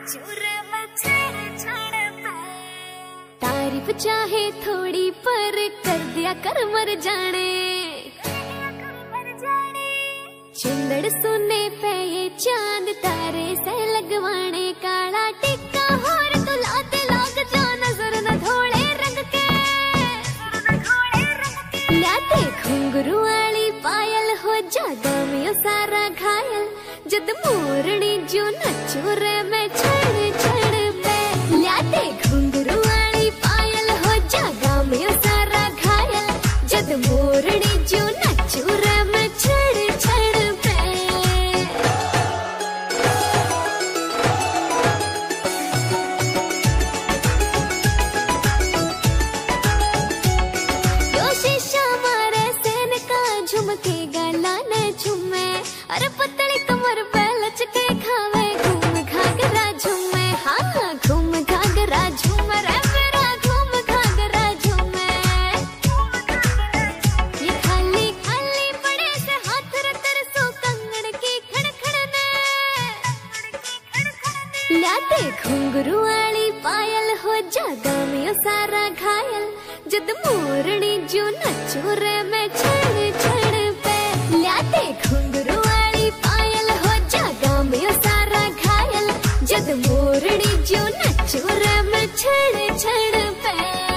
तारीफ चाहे थोड़ी पर कर दिया कर मर जाने। चंदड़ सुने पे ये चांद तारे से लगवाने। काला टिक्का होर तो लाते लाग जा नजर न धोले रंग के। लाते घुंघरू वाली पायल हो जागा में सारा घायल। जद मोरनी जो नचो रे मैं छड़ छड़ पे। लाते घुंघरू वाली पायल हो जागा में सारा घायल। जद मोरनी जो नचो रे मैं छड़ छड़ पे। यो शीशा मारे सेन का झुमके गाला ने झुमे। अरे पतली कमर पे लचके खावे घूम घाघरा झूमे। हाँ घूम घाघरा झूमे रे मेरा घूम घाघरा झूमे। ये खाली खाली पड़े से हाथ रतर सो कंगन की खड़खड़ने। लाते घुंघरू वाली पायल हो जागा में सारा घायल। जद मोरनी जो नचो रे मैं छड़ छड़ पे। लाते घुंघरू वाली पायल हो जागा में सारा घायल। जद मोरनी जो नचो रे मैं छड़ छड़ पे।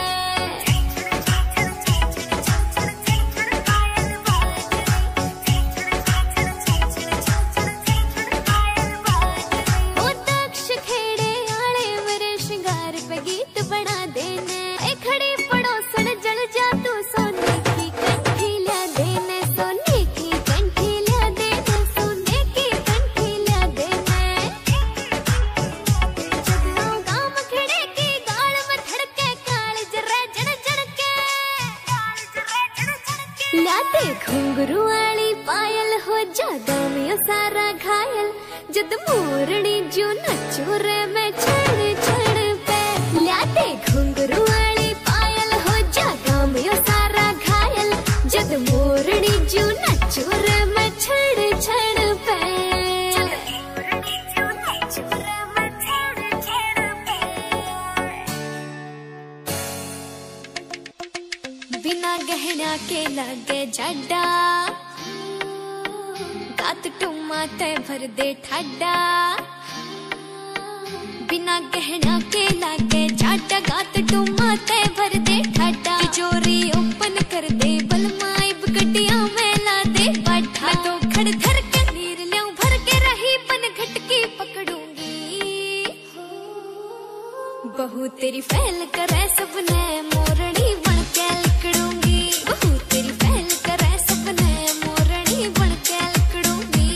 ओ दक्ष खेड़े आले मेरे श्रृंगार पे गीत बना देने। ए खड़ी पड़ोसन जल जा तू सोने की कंठी ला देने। सोने की कंठी ला देने। सोने की कंठी ला देने। जगनों गाम खेड़े की गाल में धड़के काल जरा जड़ जड़ के। लाते घुंघरू वाली पायल हो जागा में सारा घायल। जद मोरनी जो नचो रे मैं छड़ छड़ पे। लाते घुंघरू वाली पायल हो जागा में सारा घायल। जद मोरनी जो नचो रे मैं छड़ छड़ पे। बिना गहना के लगे जड्डा। गात टुमा ते भर दे ठाडा। बिना गहना के लागे जाटा। गात टुमा ते भर दे ठाडा। तिजोरी ओपन कर दे बलमाइब गड्डियां में ला दे बाठा। मैं तो खड़ धर के नीर ल्याऊं भर के रही पन घटकी पकड़ूंगी। बहू तेरी फैल करे सबने मोरनी बन के लिकड़ूंगी। बहू तेरी फैल करे सबने मोरनी बन के लिकड़ूंगी।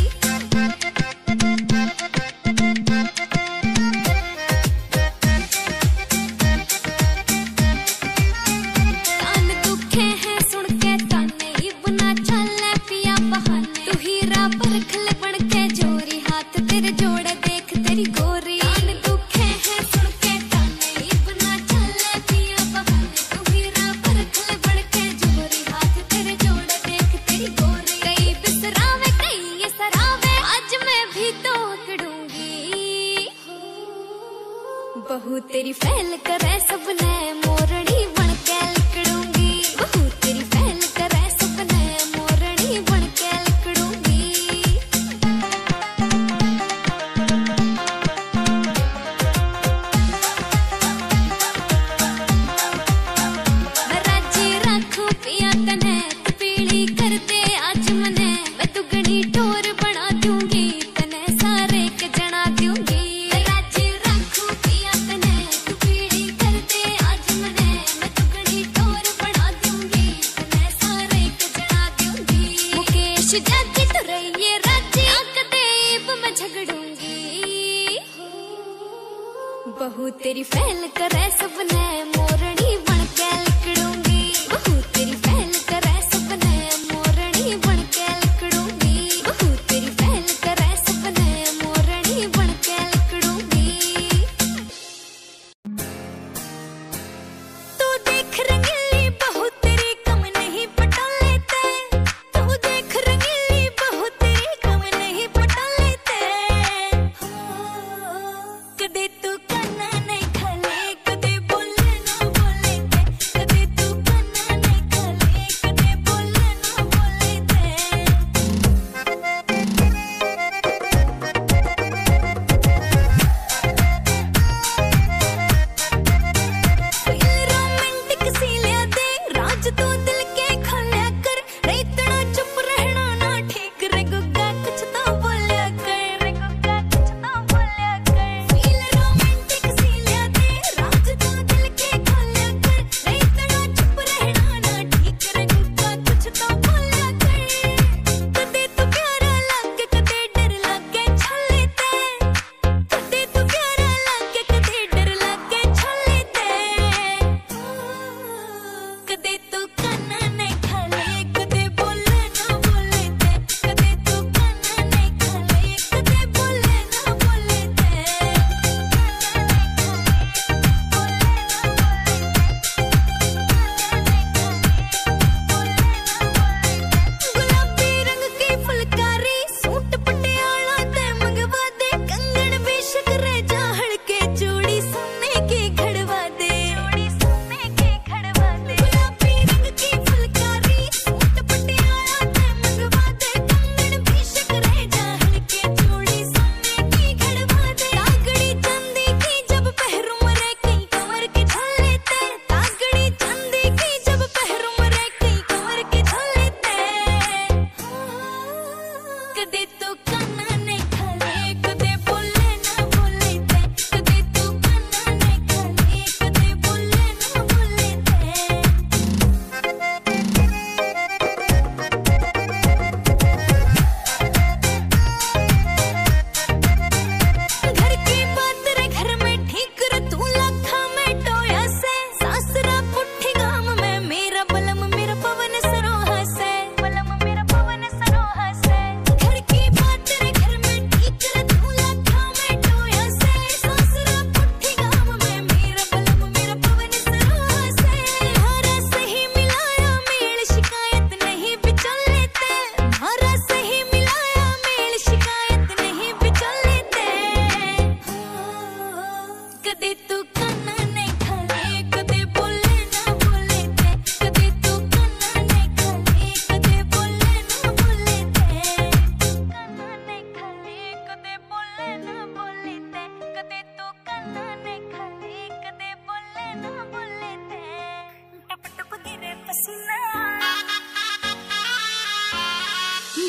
कान दुखे हैं सुन के ताने। इब ना चले पिया बहाने। तू हीरा परखले बन के जोरी। हाथ तेरे जोड़े देख तेरी गोरी। कान दुखे हैं सुन के ताने। इब ना चले पिया बहाने। तू हीरा परखले बन के जोरी। हाथ तेरे जोड़े देख तेरी गोरी। कई बिसरावे कई ये सरावे। आज मैं भी तो अकड़ूंगी। बहू तेरी फैल करे सबने मोरनी बन के लिकड़ूंगी। बहू तेरी फैल करे सबने मोरनी बन के लिकड़ूंगी। मैं राजी रखूं पिया तने। तू पीली कर दे आज मने। मैं दुगनी टोर बना दूंगी। तने सारे के जना दूंगी। मैं राजी रखूं पिया तने। तू पीली कर दे आज मने। मैं दुगनी टोर बना दूंगी। तने सारे के जना दूंगी। मुकेश जाती तो रहिए राजी। आंख देब मैं झगड़ूंगी। बहू तेरी फैल करे सबने मोरनी बन के लिकड़ूंगी। बहू तेरी फैल करे सबने मोरनी बन के लिकड़ूंगी। बहू तेरी फैल करे सबने मोरनी बन के लिकड़ूंगी। तू देख रंगीली बहू तेरी कम नहीं पटा लेते। तू देख रंगीली बहू तेरी कम नहीं पटा लेते।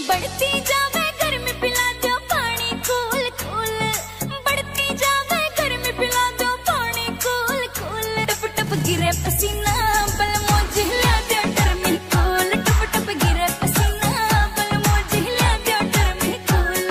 बढ़ती जावे गर्मी पिला दो पानी कूल कूल, बढ़ती जावे गर्मी पिला दो पानी कूल कूल। टप टप गिरे पसीना बल मौज हिला दो टर्मी कूल, टप टप गिरे पसीना बल मौज हिला दो टर्मी कूल।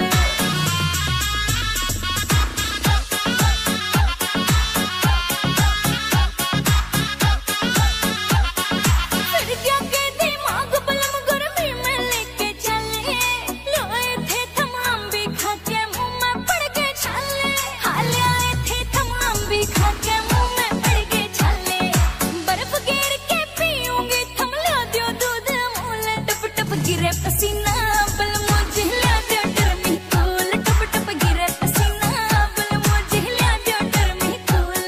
फिर क्या के दिमाग बलम गर्मी में लेके चले, लोए थे तमाम भी खा के मुंह में पड़ गए छाले, हाल आए थे तमाम भी खा के मुंह में पड़ गए छाले। बर्फ गिर के पीऊंगी थम लो दो दूध अमूल, टप टप गिरे पसीना बल मौज हिला दो टर्मी कूल, टप टप गिरे पसीना बल मौज हिला दो टर्मी कूल।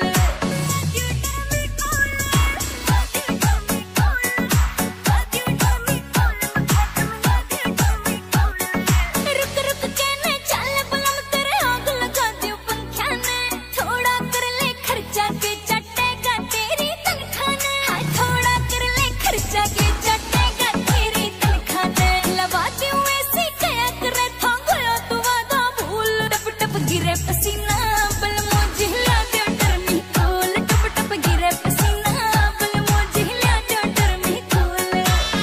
रुक रुक के न चल बलम तेरे आग लगा दो पंखा ने, थोड़ा कर ले खर्चा के चटेगा तेरी तनख्वाह ने, हाय थोड़ा कर ले खर्चा के चटेगा तेरी तनख्वाह ने। लगा दूं ऐसी क्या करे था गया तू वादा भूल, टप टप गिरे पसीना बल मौज हिला दो टर्मी कूल, टप टप गिरे पसीना बल मौज हिला दो टर्मी कूल।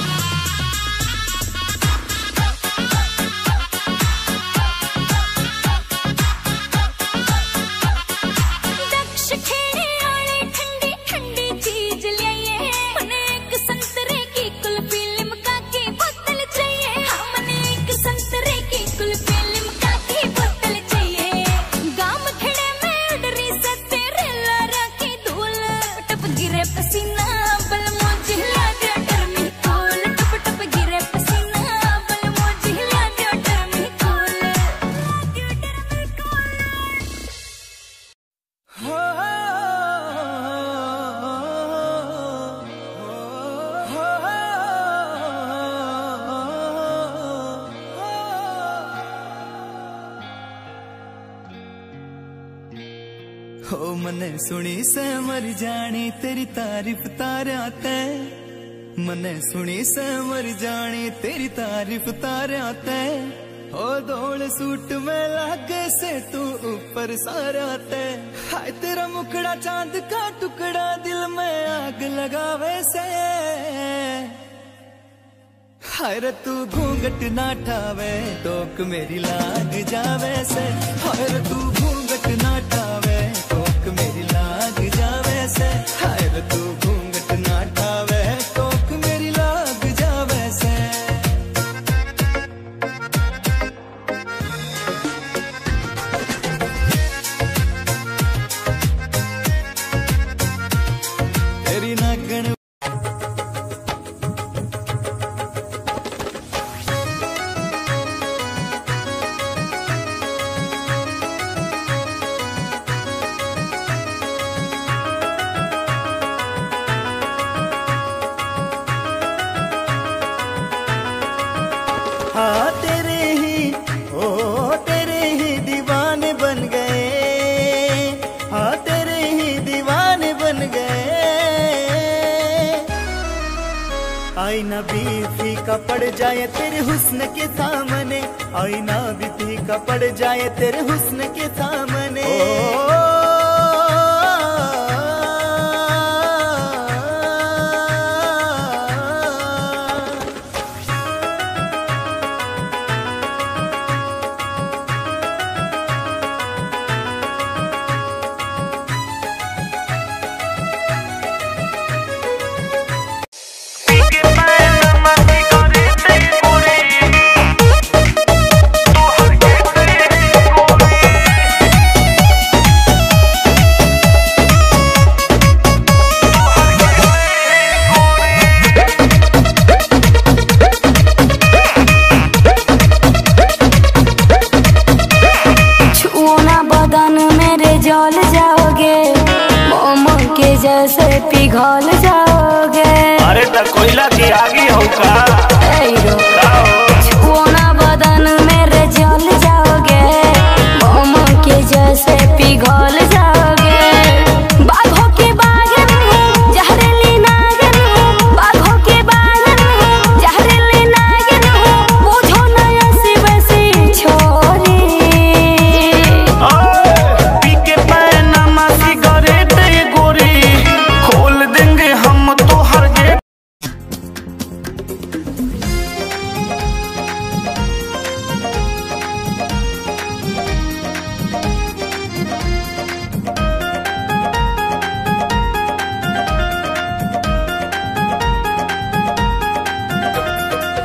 दक्ष खेड़े आले ठंडी ठंडी चीज लाइए, मने एक संतरे की कुल्फी लिमका की बोतल चाहिए, हमने एक संतरे की कुल्फी लिमका की बोतल चाहिए। गाम खेड़े में उडरी से तेरे लारा की धूल, टप गिरे पसीना बल मौज हिला दो टर्मी कूल, टप टप गिरे पसीना बल मौज हिला दो टर्मी कूल। हो मने सुनी से मर जानी तेरी तारीफ तारा ते, मने सुनी से मर जानी तेरी तारीफ तारा ते। हो दौड़ सूट में लागे से तू ऊपर सारा ते, हाय तेरा मुखड़ा चांद का टुकड़ा दिल में आग लगावे से। हाय रे तू घूंघट ना ठावे टोक मेरी लाग जावे से, हाय रे तू घूंघट ना ठावे टोक मेरी लाग जावे से, हाय रे तू घूंघट ना ठावे टोक मेरी लाग जावे से। तेरी नागण हाँ तेरे ही दीवाने बन गए, हाँ तेरे ही दीवाने बन गए। आईना भी फीका पड़ जाए तेरे हुस्न के सामने, आईना भी फीका पड़ जाए तेरे हुस्न के सामने। जैसे पिघल जाओगे। अरे तो कोयला की आगी हो का? छुओना बदन मेरे जल जाओगे, बम के जैसे पिघल जाओगे। बाघों के बागन हूँ, जहरीली नागिन हूँ, बाघों के बागन हूँ, जहरीली नागिन हूँ। बुझो नया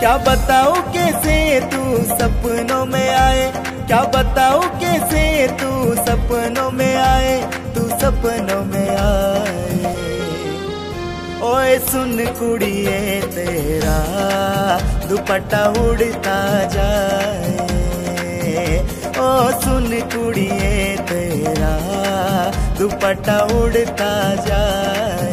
क्या बताऊं कैसे तू सपनों में आए, क्या बताऊं कैसे तू सपनों में आए, तू सपनों में आए। ओए सुन कुड़िए तेरा दुपट्टा उड़ता जाए, ओ सुन कुड़िए तेरा दुपट्टा उड़ता जाए।